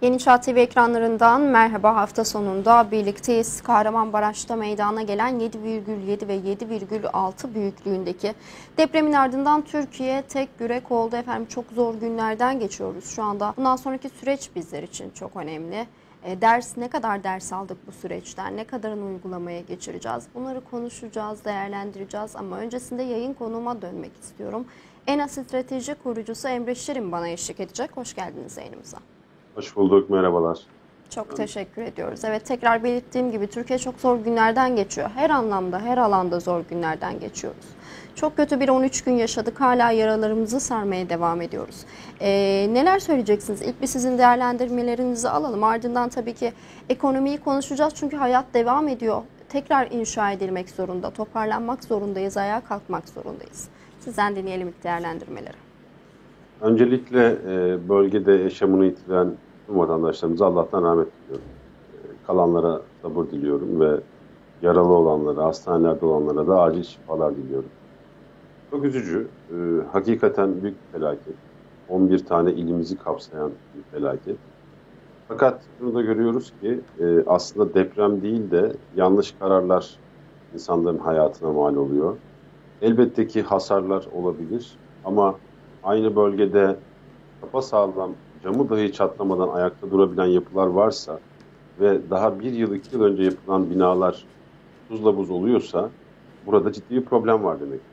Yeni Çağ TV ekranlarından merhaba, hafta sonunda birlikteyiz. Kahramanmaraş'ta meydana gelen 7,7 ve 7,6 büyüklüğündeki depremin ardından Türkiye tek yürek oldu. Efendim, çok zor günlerden geçiyoruz şu anda. Bundan sonraki süreç bizler için çok önemli. Ne kadar ders aldık bu süreçten, ne kadarını uygulamaya geçireceğiz? Bunları konuşacağız, değerlendireceğiz ama öncesinde yayın konuğuma dönmek istiyorum. ENA Strateji Kurucusu Emre Şirin bana eşlik edecek. Hoş geldiniz yayınımıza. Hoş bulduk, merhabalar. Çok teşekkür ediyoruz. Evet, tekrar belirttiğim gibi Türkiye çok zor günlerden geçiyor. Her anlamda, her alanda zor günlerden geçiyoruz. Çok kötü bir 13 gün yaşadık. Hala yaralarımızı sarmaya devam ediyoruz. Neler söyleyeceksiniz? İlk bir sizin değerlendirmelerinizi alalım. Ardından tabii ki ekonomiyi konuşacağız. Çünkü hayat devam ediyor. Tekrar inşa edilmek zorunda, toparlanmak zorundayız, ayağa kalkmak zorundayız. Sizden dinleyelim ilk değerlendirmeleri. Öncelikle bölgede yaşamını yitiren tüm vatandaşlarımıza Allah'tan rahmet diliyorum. Kalanlara sabır diliyorum ve yaralı olanlara, hastanelerde olanlara da acil şifalar diliyorum. Çok üzücü, hakikaten büyük bir felaket. 11 tane ilimizi kapsayan bir felaket. Fakat şunu da görüyoruz ki aslında deprem değil de yanlış kararlar insanların hayatına mal oluyor. Elbette ki hasarlar olabilir ama aynı bölgede sapasağlam, camı dahi çatlamadan ayakta durabilen yapılar varsa ve daha bir yıl, 2 yıl önce yapılan binalar tuzla buz oluyorsa burada ciddi bir problem var demek.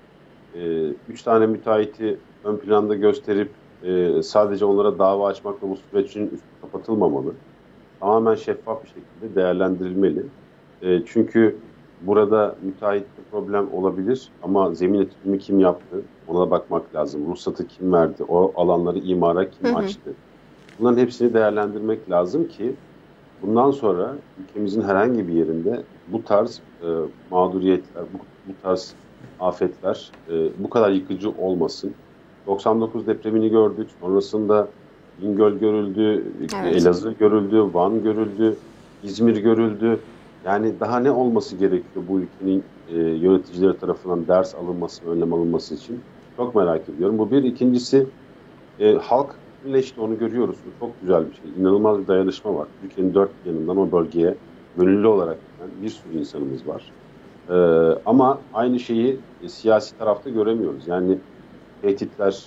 3 tane müteahhiti ön planda gösterip sadece onlara dava açmakla bu sürecin üstü kapatılmamalı. Tamamen şeffaf bir şekilde değerlendirilmeli. Çünkü burada müteahhitte problem olabilir ama zemin etüdünü kim yaptı ona da bakmak lazım. Ruhsatı kim verdi, o alanları imara kim açtı. Bunların hepsini değerlendirmek lazım ki bundan sonra ülkemizin herhangi bir yerinde bu tarz mağduriyetler, bu tarz afetler bu kadar yıkıcı olmasın. 99 depremini gördük. Sonrasında Bingöl görüldü, Evet. Elazığ görüldü, Van görüldü, İzmir görüldü. Yani daha ne olması gerekiyor bu ülkenin yöneticileri tarafından ders alınması, önlem alınması için? Çok merak ediyorum. Bu bir. İkincisi, halk birleşti, onu görüyoruz. Bu çok güzel bir şey. İnanılmaz bir dayanışma var. Ülkenin dört yanından o bölgeye gönüllü olarak giden bir sürü insanımız var. Ama aynı şeyi siyasi tarafta göremiyoruz. Yani tehditler,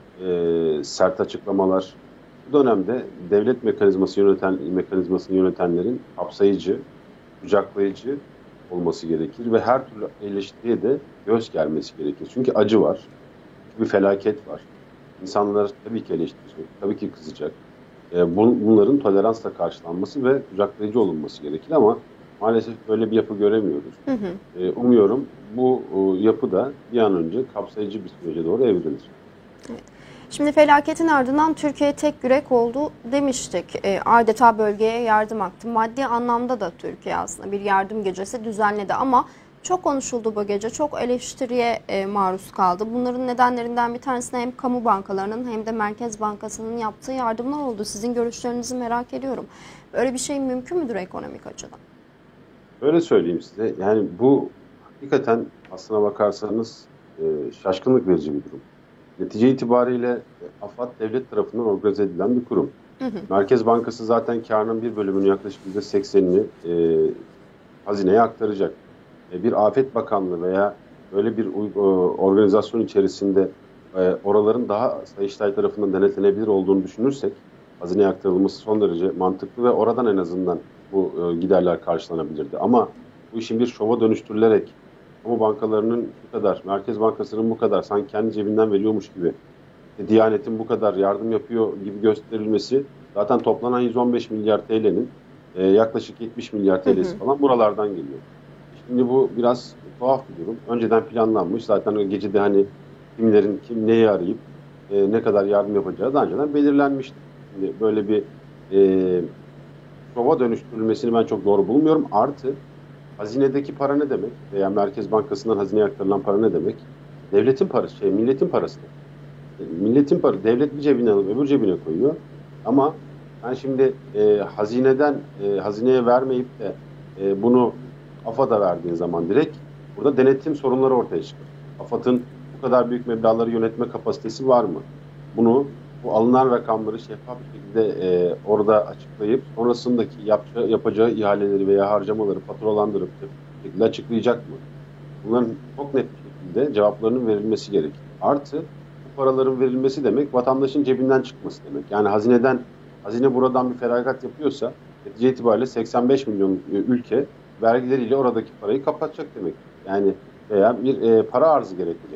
sert açıklamalar. Bu dönemde devlet mekanizmasını yönetenlerin kapsayıcı, kucaklayıcı olması gerekir ve her türlü eleştiriye de göz germesi gerekir. Çünkü acı var, bir felaket var. İnsanlar tabii ki eleştirecek, tabii ki kızacak. Bunların toleransla karşılanması ve kucaklayıcı olunması gerekir ama maalesef böyle bir yapı göremiyoruz. Umuyorum bu yapı da bir an önce kapsayıcı bir sürece doğru evrilir. Evet. Şimdi felaketin ardından Türkiye tek yürek oldu demiştik. Adeta bölgeye yardım aktı. Maddi anlamda da Türkiye aslında bir yardım gecesi düzenledi ama çok konuşuldu bu gece. Çok eleştiriye maruz kaldı. Bunların nedenlerinden bir tanesine hem kamu bankalarının hem de Merkez Bankası'nın yaptığı yardımlar oldu. Sizin görüşlerinizi merak ediyorum. Böyle bir şey mümkün müdür ekonomik açıdan? Öyle söyleyeyim size. Yani bu hakikaten aslına bakarsanız şaşkınlık verici bir durum. Netice itibariyle AFAD devlet tarafından organize edilen bir kurum. Merkez Bankası zaten karının bir bölümünü, yaklaşık %80'ini hazineye aktaracak. Bir Afet Bakanlığı veya böyle bir organizasyon içerisinde oraların daha Sayıştay tarafından denetlenebilir olduğunu düşünürsek hazineye aktarılması son derece mantıklı ve oradan en azından bu giderler karşılanabilirdi. Ama bu işin bir şova dönüştürülerek kamu bankalarının bu kadar, Merkez Bankası'nın bu kadar sanki kendi cebinden veriyormuş gibi, Diyanet'in bu kadar yardım yapıyor gibi gösterilmesi, zaten toplanan 115 milyar TL'nin yaklaşık 70 milyar TL'si falan buralardan geliyor. Şimdi bu biraz tuhaf bir durum. Önceden planlanmış. Zaten o gecede hani kimlerin kim neyi arayıp ne kadar yardım yapacağı da önceden belirlenmişti. Şimdi böyle bir şova dönüştürülmesini ben çok doğru bulmuyorum. Artı hazinedeki para ne demek? Veya Merkez Bankası'ndan hazineye aktarılan para ne demek? Devletin parası, milletin parası. Milletin parası. Devlet bir cebine alıp öbür cebine koyuyor. Ama ben şimdi hazineye vermeyip de bunu AFAD'a verdiğin zaman direkt burada denetim sorunları ortaya çıkıyor. AFAD'ın bu kadar büyük meblağları yönetme kapasitesi var mı? Bunu bu alınan rakamları şeffaf bir şekilde orada açıklayıp sonrasındaki yapacağı ihaleleri veya harcamaları faturalandırıp bir şekilde açıklayacak mı? Bunların çok net bir şekilde cevaplarının verilmesi gerekir. Artı bu paraların verilmesi demek vatandaşın cebinden çıkması demek. Yani hazine buradan bir feragat yapıyorsa netice itibariyle 85 milyon ülke vergileriyle oradaki parayı kapatacak demek. Yani veya bir para arzı gerekecek.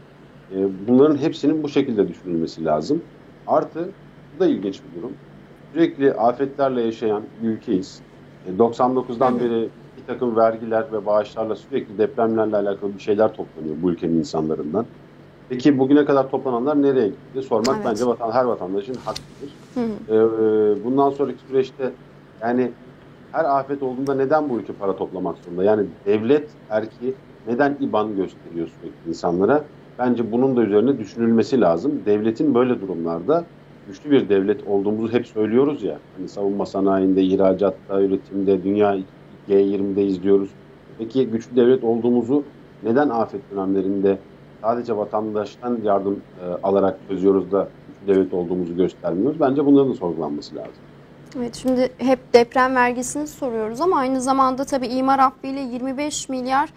Bunların hepsinin bu şekilde düşünülmesi lazım. Artı, bu da ilginç bir durum. Sürekli afetlerle yaşayan bir ülkeyiz. 99'dan beri bir takım vergiler ve bağışlarla sürekli depremlerle alakalı bir şeyler toplanıyor bu ülkenin insanlarından. Peki bugüne kadar toplananlar nereye gitti? Sormak Evet. bence her vatandaşın hakkıdır. Hı hı. Bundan sonraki süreçte yani her afet olduğunda neden bu ülke para toplamak zorunda? Yani devlet erki neden IBAN gösteriyor sürekli insanlara? Bence bunun da üzerine düşünülmesi lazım. Devletin böyle durumlarda güçlü bir devlet olduğumuzu hep söylüyoruz ya. Hani savunma sanayinde, ihracatta, üretimde, dünya G20'de izliyoruz. Peki güçlü devlet olduğumuzu neden afet dönemlerinde sadece vatandaştan yardım alarak çözüyoruz da güçlü devlet olduğumuzu göstermiyoruz? Bence bunların da sorgulanması lazım. Evet, şimdi hep deprem vergisini soruyoruz ama aynı zamanda tabii imar affıyla 25 milyar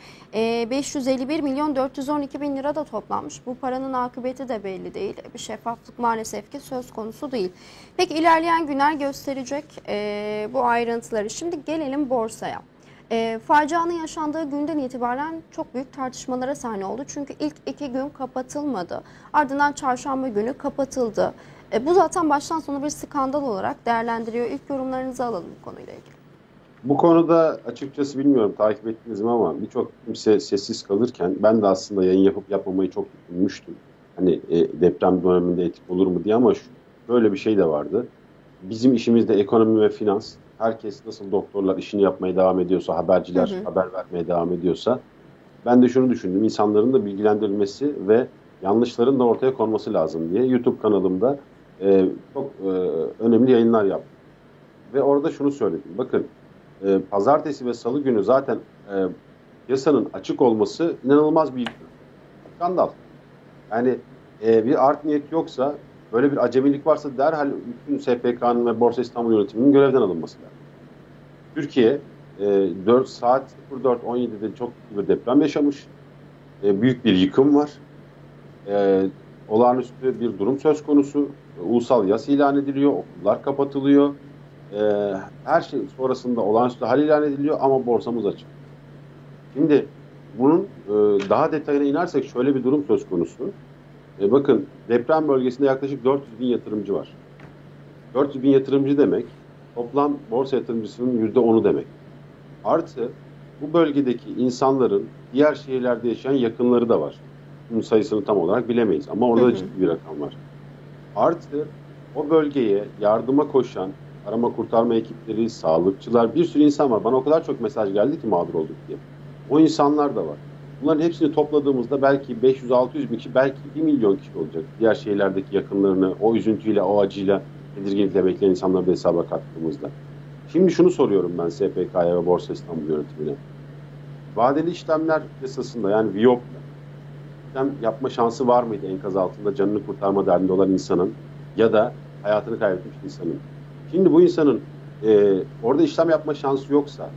551 milyon 412 bin lira da toplanmış. Bu paranın akıbeti de belli değil. Bir şeffaflık maalesef ki söz konusu değil. Peki ilerleyen günler gösterecek bu ayrıntıları. Şimdi gelelim borsaya. Facianın yaşandığı günden itibaren çok büyük tartışmalara sahne oldu. Çünkü ilk 2 gün kapatılmadı. Ardından çarşamba günü kapatıldı. Bu zaten baştan sona bir skandal olarak değerlendiriyor. İlk yorumlarınızı alalım bu konuyla ilgili. Bu konuda açıkçası bilmiyorum takip ettiniz mi ama birçok kimse sessiz kalırken ben de aslında yayın yapıp yapmamayı çok düşünmüştüm. Hani deprem döneminde etik olur mu diye ama böyle bir şey de vardı. Bizim işimizde ekonomi ve finans. Herkes nasıl doktorlar işini yapmaya devam ediyorsa, haberciler haber vermeye devam ediyorsa ben de şunu düşündüm. İnsanların da bilgilendirilmesi ve yanlışların da ortaya konması lazım diye YouTube kanalımda çok önemli yayınlar yaptım. Ve orada şunu söyledim. Bakın pazartesi ve salı günü zaten piyasanın açık olması inanılmaz bir skandal. Yani bir art niyet yoksa, böyle bir acemilik varsa derhal bütün SPK'nın ve Borsa İstanbul yönetiminin görevden alınması lazım. Türkiye 4 saat 04.17'de çok büyük bir deprem yaşamış. Büyük bir yıkım var. Olağanüstü bir durum söz konusu. Ulusal yas ilan ediliyor, okullar kapatılıyor. Her şey sonrasında olağanüstü hal ilan ediliyor ama borsamız açık. Şimdi bunun daha detayına inersek şöyle bir durum söz konusu. Bakın deprem bölgesinde yaklaşık 400 bin yatırımcı var. 400 bin yatırımcı demek toplam borsa yatırımcısının %10'u demek. Artı bu bölgedeki insanların diğer şehirlerde yaşayan yakınları da var. Bunun sayısını tam olarak bilemeyiz ama orada da ciddi bir rakam var. Artı o bölgeye yardıma koşan arama kurtarma ekipleri, sağlıkçılar, bir sürü insan var. Bana o kadar çok mesaj geldi ki mağdur olduk diye. O insanlar da var. Bunların hepsini topladığımızda belki 500-600 bin kişi, belki 1 milyon kişi olacak. Diğer şehirlerdeki yakınlarını o üzüntüyle, o acıyla, tedirginlikle bekleyen insanları da hesaba kattığımızda. Şimdi şunu soruyorum ben SPK'ya ve Borsa İstanbul yönetimine. Vadeli işlemler yasasında yani VIOP'la işlem yapma şansı var mıydı enkaz altında canını kurtarma derdinde olan insanın ya da hayatını kaybetmiş insanın? Şimdi bu insanın orada işlem yapma şansı yoksa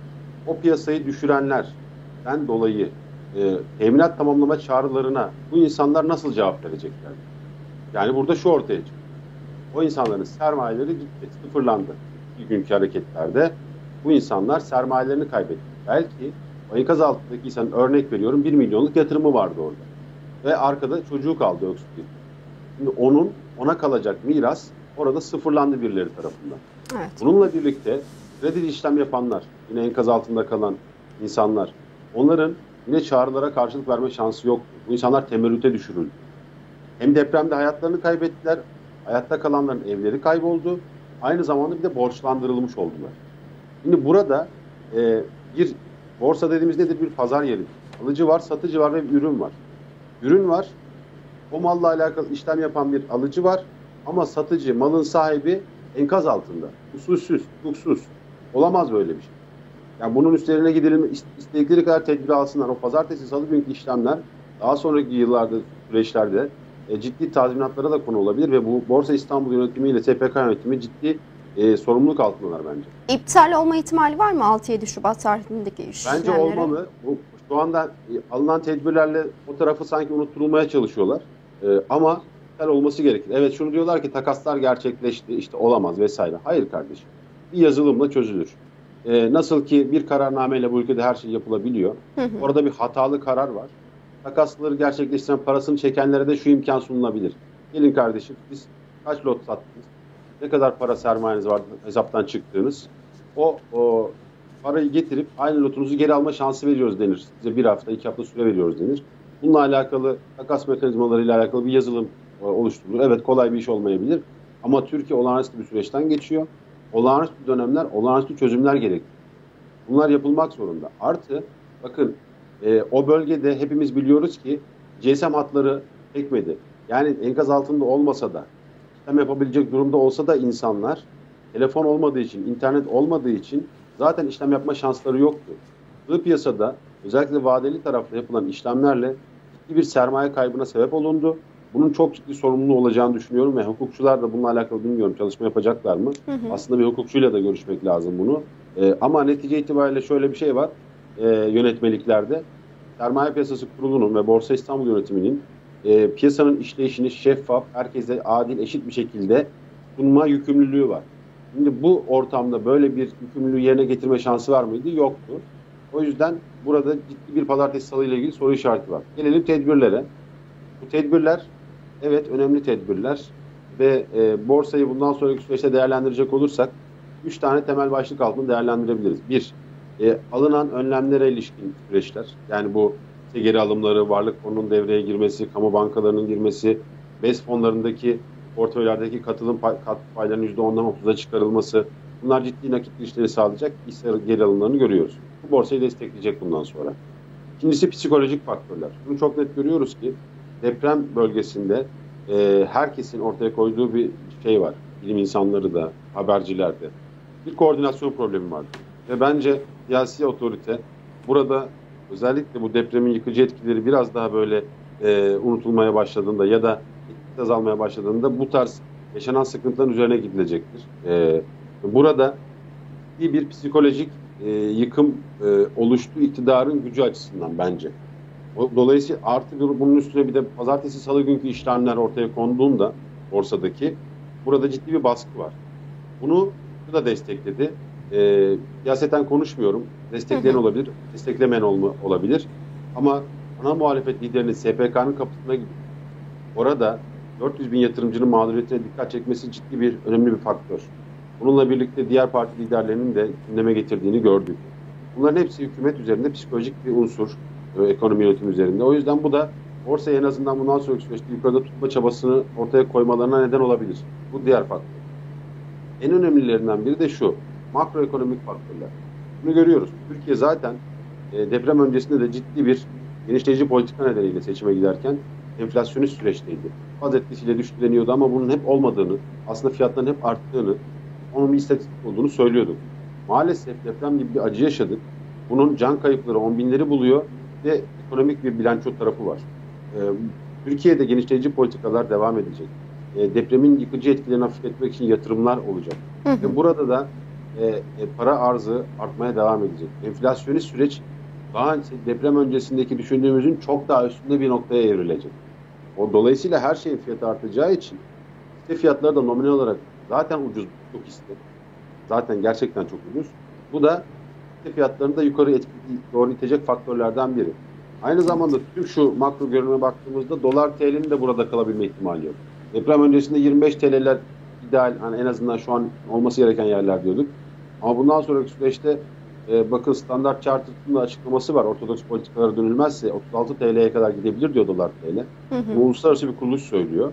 o piyasayı düşürenlerden dolayı teminat tamamlama çağrılarına bu insanlar nasıl cevap verecekler? Yani burada şu ortaya çıkıyor. O insanların sermayeleri gitti, sıfırlandı. Bir günkü hareketlerde bu insanlar sermayelerini kaybetti. Belki o enkaz altındaki insanın örnek veriyorum 1 milyonluk yatırımı vardı orada. Ve arkada çocuğu kaldı öksürük. Şimdi ona kalacak miras orada sıfırlandı birileri tarafından. Evet. Bununla birlikte kredili işlem yapanlar, yine enkaz altında kalan insanlar, onların yine çağrılara karşılık verme şansı yoktu. Bu insanlar temerrüte düşürüldü. Hem depremde hayatlarını kaybettiler, hayatta kalanların evleri kayboldu. Aynı zamanda bir de borçlandırılmış oldular. Şimdi burada bir borsa dediğimiz nedir? Bir pazar yeri. Alıcı var, satıcı var ve bir ürün var. Ürün var, o malla alakalı işlem yapan bir alıcı var ama satıcı, malın sahibi enkaz altında. Usulsüz, hukuksuz. Olamaz böyle bir şey. Yani bunun üstlerine gidelim, istedikleri kadar tedbir alsınlar. O pazartesi, salı günkü işlemler daha sonraki yıllarda, süreçlerde ciddi tazminatlara da konu olabilir ve bu Borsa İstanbul yönetimi ile SPK yönetimi ciddi sorumluluk altındalar bence. İptal olma ihtimali var mı 6-7 Şubat tarihindeki Bence işlemlere? olmalı. Şu anda alınan tedbirlerle o tarafı sanki unutturulmaya çalışıyorlar. Ama iptal olması gerekir. Evet, şunu diyorlar ki takaslar gerçekleşti, işte olamaz vesaire. Hayır kardeşim. Bir yazılımla çözülür. Nasıl ki bir kararnameyle bu ülkede her şey yapılabiliyor. Orada bir hatalı karar var. Takasları gerçekleştiren, parasını çekenlere de şu imkan sunulabilir. Gelin kardeşim, siz kaç lot sattınız? Ne kadar para sermayeniz var hesaptan çıktığınız? O parayı getirip aynı lotunuzu geri alma şansı veriyoruz denir. Size 1 hafta, 2 hafta süre veriyoruz denir. Bununla alakalı takas mekanizmalarıyla alakalı bir yazılım oluşturulur. Evet, kolay bir iş olmayabilir. Ama Türkiye olağanüstü bir süreçten geçiyor. Olağanüstü dönemler, olağanüstü çözümler gerekiyor. Bunlar yapılmak zorunda. Artı bakın o bölgede hepimiz biliyoruz ki GSM hatları çekmedi. Yani enkaz altında olmasa da işlem yapabilecek durumda olsa da insanlar telefon olmadığı için, internet olmadığı için zaten işlem yapma şansları yoktu. Bu piyasada özellikle vadeli tarafta yapılan işlemlerle ciddi bir sermaye kaybına sebep olundu. Bunun çok ciddi sorumluluğu olacağını düşünüyorum ve hukukçular da bununla alakalı bilmiyorum çalışma yapacaklar mı? Aslında bir hukukçuyla da görüşmek lazım bunu. Ama netice itibariyle şöyle bir şey var yönetmeliklerde. Sermaye Piyasası Kurulu'nun ve Borsa İstanbul yönetiminin piyasanın işleyişini şeffaf, herkese adil, eşit bir şekilde sunma yükümlülüğü var. Şimdi bu ortamda böyle bir yükümlülüğü yerine getirme şansı var mıydı? Yoktu. O yüzden burada ciddi bir pazartesi salı ile ilgili soru işareti var. Gelelim tedbirlere. Bu tedbirler evet önemli tedbirler ve borsayı bundan sonraki süreçte değerlendirecek olursak 3 tane temel başlık altında değerlendirebiliriz. Bir, alınan önlemlere ilişkin süreçler. Yani bu geri alımları, varlık fonunun devreye girmesi, kamu bankalarının girmesi, BES fonlarındaki portföylerdeki katılım paylarının %10'dan 30'a çıkarılması. Bunlar ciddi nakit girişleri sağlayacak hisse geri alımlarını görüyoruz. Bu borsayı destekleyecek bundan sonra. İkincisi psikolojik faktörler. Bunu çok net görüyoruz ki deprem bölgesinde herkesin ortaya koyduğu bir şey var. Bilim insanları da, haberciler de. Bir koordinasyon problemi var. Ve bence siyasi otorite burada özellikle bu depremin yıkıcı etkileri biraz daha böyle unutulmaya başladığında ya da etkisi azalmaya başladığında bu tarz yaşanan sıkıntıların üzerine gidilecektir. Burada bir psikolojik yıkım oluştu iktidarın gücü açısından bence. Dolayısıyla artı bunun üstüne bir de pazartesi salı günkü işlemler ortaya konduğunda borsadaki burada ciddi bir baskı var. Bunu da destekledi. Siyaseten konuşmuyorum. Destekleyen olabilir, desteklemeyen olabilir. Ama ana muhalefet liderinin SPK'nın kapısına gidip orada 400 bin yatırımcının mağduriyetine dikkat çekmesi ciddi bir önemli bir faktör. Bununla birlikte diğer parti liderlerinin de gündeme getirdiğini gördük. Bunların hepsi hükümet üzerinde psikolojik bir unsur, ekonomi yönetimi üzerinde. O yüzden bu da borsayı en azından bundan sonraki süreçte yukarıda tutma çabasını ortaya koymalarına neden olabilir. Bu diğer faktör. En önemlilerinden biri de şu, makroekonomik faktörler. Bunu görüyoruz. Türkiye zaten deprem öncesinde de ciddi bir genişleyici politika nedeniyle seçime giderken enflasyonist süreçteydi. Faz etkisiyle düştü deniyordu ama bunun hep olmadığını, aslında fiyatların hep arttığını, onun bir istatistik olduğunu söylüyorduk. Maalesef deprem gibi bir acı yaşadık. Bunun can kayıpları 10 binleri buluyor ve ekonomik bir bilanço tarafı var. Türkiye'de genişleyici politikalar devam edecek. Depremin yıkıcı etkilerini hafifletmek için yatırımlar olacak. Burada da para arzı artmaya devam edecek. Enflasyonist süreç daha deprem öncesindeki düşündüğümüzün çok daha üstünde bir noktaya evrilecek. Dolayısıyla her şeyin fiyatı artacağı için hisse fiyatları da nominal olarak zaten ucuz, çok hisse. Zaten gerçekten çok ucuz. Bu da hisse fiyatlarını da yukarı doğru itecek faktörlerden biri. Aynı zamanda tüm şu makro görünüme baktığımızda dolar TL'nin de burada kalabilme ihtimali yok. Deprem öncesinde 25 TL'ler ideal, hani en azından şu an olması gereken yerler diyorduk. Ama bundan sonraki süreçte bakın Standard Chartered'ın da açıklaması var. Ortodoks politikalara dönülmezse 36 TL'ye kadar gidebilir diyor dolar TL. Bu uluslararası bir kuruluş söylüyor.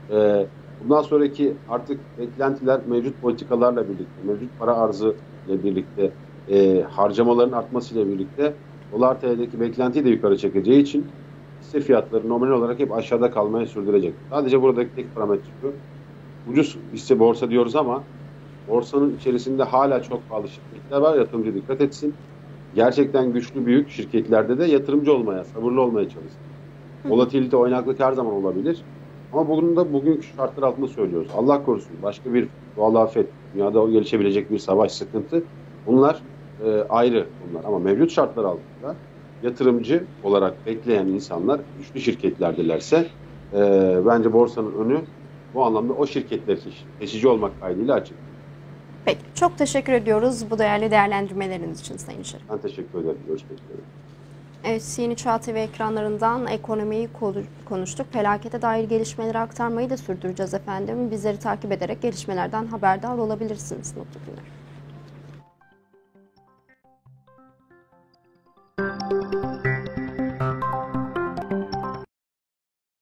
Bundan sonraki artık beklentiler mevcut politikalarla birlikte, mevcut para arzı ile birlikte, harcamaların artmasıyla birlikte dolar TL'deki beklentiyi de yukarı çekeceği için hisse fiyatları nominal olarak hep aşağıda kalmaya sürdürecek. Sadece buradaki tek parametre şu. Ucuz hisse borsa diyoruz ama borsanın içerisinde hala çok pahalı şirketler var. Yatırımcı dikkat etsin. Gerçekten güçlü büyük şirketlerde de yatırımcı olmaya, sabırlı olmaya çalışsın. Volatilite, oynaklık her zaman olabilir. Ama bunu da bugünkü şartlar altında söylüyoruz. Allah korusun başka bir doğal afet, dünyada gelişebilecek bir savaş, sıkıntı, bunlar ayrı bunlar. Ama mevcut şartlar altında yatırımcı olarak bekleyen insanlar güçlü şirketlerdilerse bence borsanın önü bu anlamda o şirketler için seçici olmak kaydıyla açık. Peki, çok teşekkür ediyoruz bu değerli değerlendirmeleriniz için Sayın Şerif. Ben teşekkür ederim. Görüşmek üzere. Evet, Yeni Çağ TV ekranlarından ekonomiyi konuştuk. Felakete dair gelişmeleri aktarmayı da sürdüreceğiz efendim. Bizleri takip ederek gelişmelerden haberdar olabilirsiniz. Mutlu günler.